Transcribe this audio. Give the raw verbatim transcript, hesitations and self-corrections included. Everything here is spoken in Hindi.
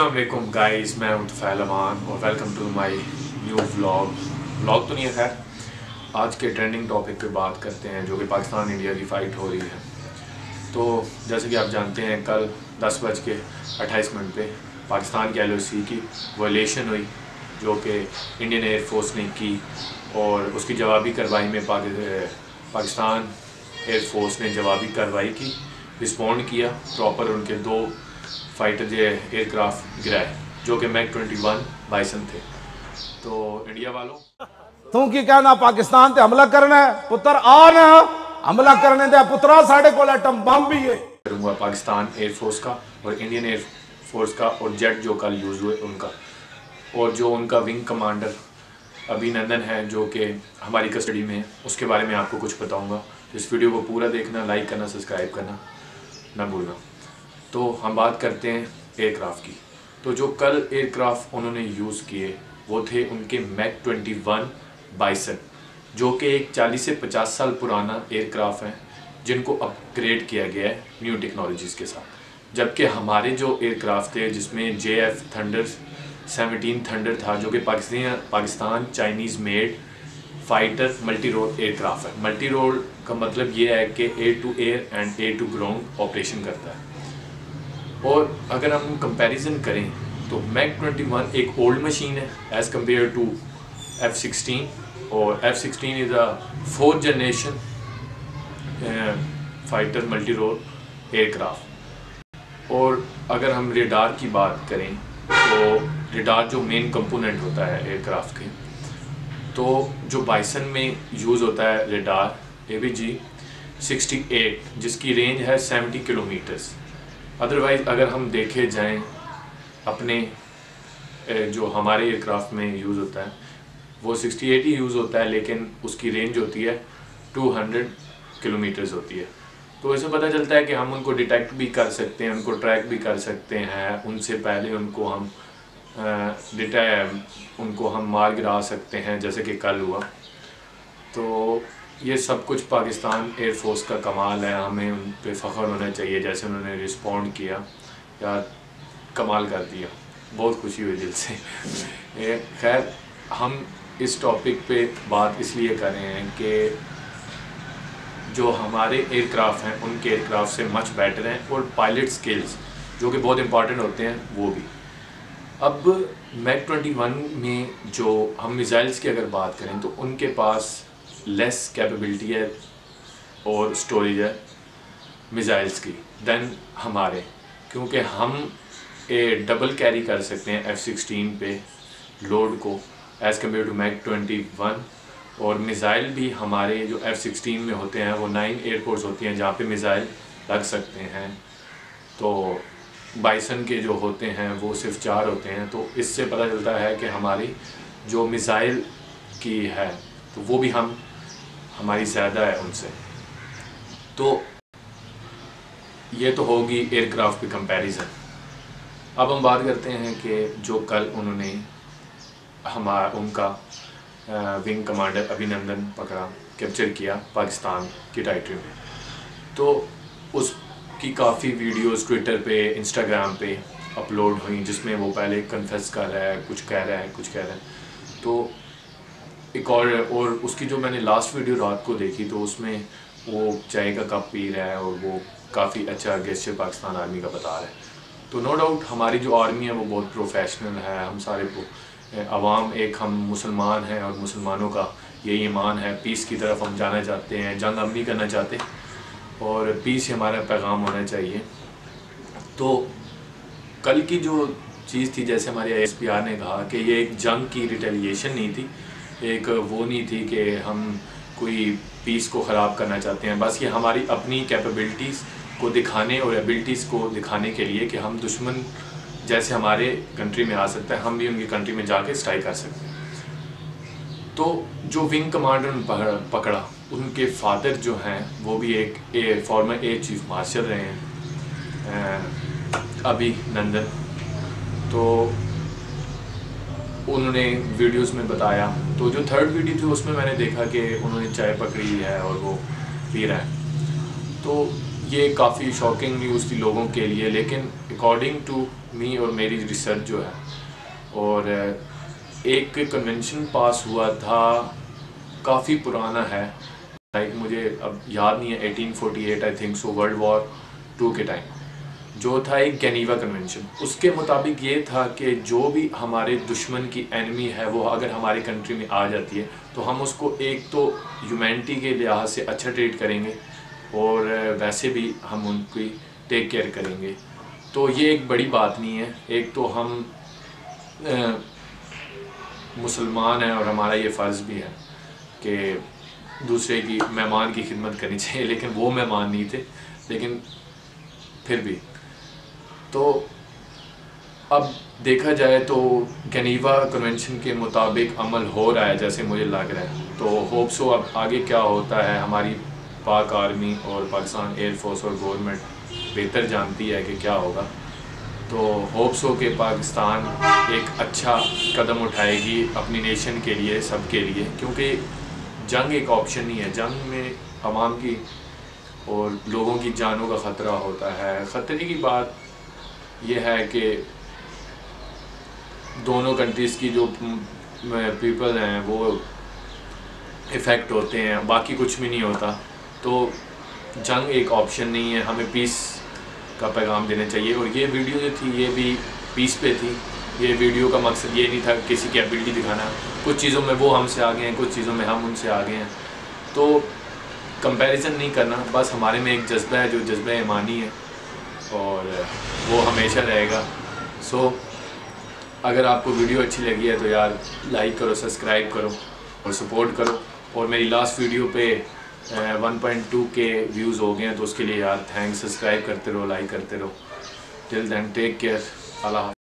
अस्सलामुअलैकुम गाइस, मैं हूं तुफैल अमान और welcome to my new vlog. Vlog तो नहीं है खैर, आज के ट्रेंडिंग टॉपिक पे बात करते हैं जो कि पाकिस्तान इंडिया की फ़ाइट हो रही है। तो जैसे कि आप जानते हैं, कल दस बज के अट्ठाईस मिनट पे पाकिस्तान की एल ओ सी की वायलेशन हुई जो कि इंडियन एयर फोर्स ने की, और उसकी जवाबी कार्रवाई में पाकिस्तान एयर फोर्स ने जवाबी कार्रवाई की, रिस्पॉन्ड किया प्रॉपर। उनके दो फाइटर एयरक्राफ्ट गिराए जो कि मैक ट्वेंटी वन बाइसन थे। तो इंडिया वालों तू की कहना पाकिस्तान ते हमला करना है पुत्र, आ ना हमला करने दे पुत्रा, साढ़े को एटम बम भी है। करूँगा पाकिस्तान एयर फोर्स का और इंडियन एयर फोर्स का और जेट जो कल यूज़ हुए उनका, और जो उनका विंग कमांडर अभिनंदन है जो कि हमारी कस्टडी में है, उसके बारे में आपको कुछ बताऊंगा। इस वीडियो को पूरा देखना, लाइक करना, सब्सक्राइब करना ना भूलना। तो हम बात करते हैं एयरक्राफ्ट की। तो जो कल एयरक्राफ्ट उन्होंने यूज़ किए वो थे उनके मैक ट्वेंटी वन बाइसन, जो कि एक चालीस से पचास साल पुराना एयरक्राफ्ट है जिनको अपग्रेड किया गया है न्यू टेक्नोलॉजीज़ के साथ। जबकि हमारे जो एयरक्राफ्ट थे जिसमें J F Thunder seventeen Thunder था जो कि Pakistan Pakistan Chinese made fighter multi role aircraft है। मल्टी रोल का मतलब ये है कि air to air and air to ground operation करता है। और अगर हम कंपैरिजन करें तो मैक ट्वेंटी वन एक ओल्ड मशीन है as compare to F sixteen, और F sixteen is a fourth generation fighter multi role aircraft. और अगर हम रेडार की बात करें तो रेडार जो मेन कंपोनेंट होता है एयरक्राफ्ट के, तो जो बाइसन में यूज़ होता है radar A B G sixty eight जिसकी रेंज है सेवेंटी किलोमीटर्स। अदरवाइज़ अगर हम देखे जाएं अपने जो हमारे एयरक्राफ्ट में यूज़ होता है वो सिक्सटी एट ही यूज़ होता है, लेकिन उसकी रेंज होती है टू हंड्रेड किलोमीटर्स होती है। तो इससे पता चलता है कि हम उनको डिटेक्ट भी कर सकते हैं, उनको ट्रैक भी कर सकते हैं, उनसे पहले उनको हम डिटे उनको हम मार गिरा सकते हैं जैसे कि कल हुआ। तो ये सब कुछ पाकिस्तान एयर फोर्स का कमाल है, हमें उन पर फ़ख्र होना चाहिए जैसे उन्होंने रिस्पॉन्ड किया, या कमाल कर दिया, बहुत खुशी हुई दिल से। खैर, हम इस टॉपिक पे बात इसलिए कर रहे हैं कि जो हमारे एयरक्राफ्ट हैं उनके एयरक्राफ्ट से मच बेटर हैं, और पायलट स्किल्स जो कि बहुत इंपॉर्टेंट होते हैं वो भी। अब मैक ट्वेंटी वन में जो हम मिसाइल्स की अगर बात करें तो उनके पास लेस कैपेबिलिटी है और स्टोरेज है मिसाइल्स की देन हमारे, क्योंकि हम ए डबल कैरी कर सकते हैं एफ सिक्सटीन पे लोड को as compare to MiG twenty one. और मिसाइल भी हमारे जो एफ सिक्सटीन में होते हैं वो नाइन एयरपोर्ट्स होती हैं जहाँ पे मिसाइल लग सकते हैं, तो बाइसन के जो होते हैं वो सिर्फ चार होते हैं। तो इससे पता चलता है कि हमारी जो मिसाइल की है तो वो भी हम हमारी ज़्यादा है उनसे। तो ये तो होगी एयरक्राफ्ट की कंपैरिजन। अब हम बात करते हैं कि जो कल उन्होंने हमारा उनका विंग कमांडर अभिनंदन पकड़ा, कैप्चर किया पाकिस्तान की टेरिटरी में, तो उसकी काफ़ी वीडियोस ट्विटर पे इंस्टाग्राम पे अपलोड हुई जिसमें वो पहले कन्फेस कर रहा है, कुछ कह रहा है कुछ कह रहा है। तो एक और और उसकी जो मैंने लास्ट वीडियो रात को देखी तो उसमें वो चाय का कप पी रहा है और वो काफ़ी अच्छा गेस्चर पाकिस्तान आर्मी का बता रहा है। तो नो डाउट हमारी जो आर्मी है वो बहुत प्रोफेशनल है। हम सारे अवाम एक हम मुसलमान हैं और मुसलमानों का यही ईमान है, पीस की तरफ हम जाना चाहते हैं, जंग हम नहीं करना चाहते और पीस ही हमारा पैगाम होना चाहिए। तो कल की जो चीज़ थी, जैसे हमारे आई एस पी आर ने कहा कि ये एक जंग की रिटेलिएशन नहीं थी, एक वो नहीं थी कि हम कोई पीस को ख़राब करना चाहते हैं, बस ये हमारी अपनी कैपेबिलिटीज़ को दिखाने और एबिलिटीज़ को दिखाने के लिए कि हम दुश्मन जैसे हमारे कंट्री में आ सकता है हम भी उनकी कंट्री में जाके स्ट्राइक कर सकते हैं। तो जो विंग कमांडर पकड़ा, पकड़ा उनके फादर जो हैं वो भी एक a, former air chief marshal रहे हैं, अभिनंदन। तो उन्होंने वीडियोस में बताया, तो जो थर्ड वीडियो थी उसमें मैंने देखा कि उन्होंने चाय पकड़ी है और वो पी रहा है। तो ये काफ़ी शॉकिंग न्यूज़ थी लोगों के लिए, लेकिन अकॉर्डिंग टू मी और मेरी रिसर्च जो है, और एक कन्वेंशन पास हुआ था, काफ़ी पुराना है, लाइक मुझे अब याद नहीं है, eighteen forty eight I think so, world war two के टाइम, जो था एक जेनीवा कन्वेंशन। उसके मुताबिक ये था कि जो भी हमारे दुश्मन की एनिमी है वो अगर हमारे कंट्री में आ जाती है तो हम उसको एक तो ह्यूमैनिटी के लिहाज से अच्छा ट्रीट करेंगे और वैसे भी हम उनकी टेक केयर करेंगे। तो ये एक बड़ी बात नहीं है। एक तो हम आ, मुसलमान हैं और हमारा ये फ़र्ज़ भी है कि दूसरे की मेहमान की खिदमत करनी चाहिए, लेकिन वो मेहमान नहीं थे, लेकिन फिर भी। तो अब देखा जाए तो जेनीवा कन्वेंशन के मुताबिक अमल हो रहा है जैसे मुझे लग रहा है। तो होप सो अब आगे क्या होता है, हमारी पाक आर्मी और पाकिस्तान एयरफोर्स और गवर्नमेंट बेहतर जानती है कि क्या होगा। तो होप सो कि पाकिस्तान एक अच्छा कदम उठाएगी अपनी नेशन के लिए, सब के लिए, क्योंकि जंग एक ऑप्शन नहीं है। जंग में आवाम की और लोगों की जानों का ख़तरा होता है। ख़तरे की बात यह है कि दोनों कंट्रीज़ की जो पीपल हैं वो इफ़ेक्ट होते हैं, बाकी कुछ भी नहीं होता। तो जंग एक ऑप्शन नहीं है, हमें पीस का पैगाम देना चाहिए। और ये वीडियो जो थी ये भी पीस पे थी। ये वीडियो का मकसद ये नहीं था किसी की एबिलिटी दिखाना। कुछ चीज़ों में वो हमसे आगे हैं, कुछ चीज़ों में हम उनसे आगे हैं, तो कंपैरिजन नहीं करना। बस हमारे में एक जज्बा है जो जज्बा ईमानी है और वो हमेशा रहेगा। सो so, अगर आपको वीडियो अच्छी लगी है तो यार लाइक करो, सब्सक्राइब करो और सपोर्ट करो। और मेरी लास्ट वीडियो पे वन पॉइंट टू के व्यूज़ हो गए हैं, तो उसके लिए यार थैंक्स। सब्सक्राइब करते रहो, लाइक करते रहो। टिल देन टेक केयर, अल्लाह।